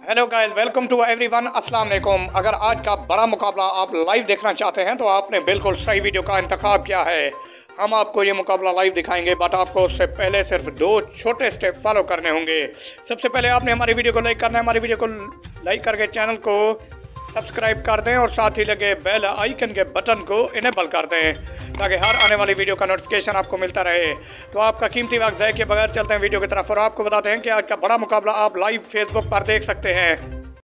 Hello guys, welcome to everyone. अस्सलाम वालेकुम। अगर आज का बड़ा मुकाबला आप लाइव देखना चाहते हैं तो आपने बिल्कुल सही वीडियो का इंतखाब किया है। हम आपको ये मुकाबला लाइव दिखाएंगे, बट आपको उससे पहले सिर्फ 2 छोटे स्टेप फॉलो करने होंगे। सबसे पहले आपने हमारी वीडियो को लाइक करना है, हमारी वीडियो को लाइक करके चैनल को सब्सक्राइब कर दें और साथ ही लगे बेल आइकन के बटन को इनेबल कर दें ताकि हर आने वाली वीडियो का नोटिफिकेशन आपको मिलता रहे। तो आपका कीमती वक्त ज़ाय के बगैर चलते हैं वीडियो की तरफ और आपको बताते हैं कि आज का बड़ा मुकाबला आप लाइव फेसबुक पर देख सकते हैं।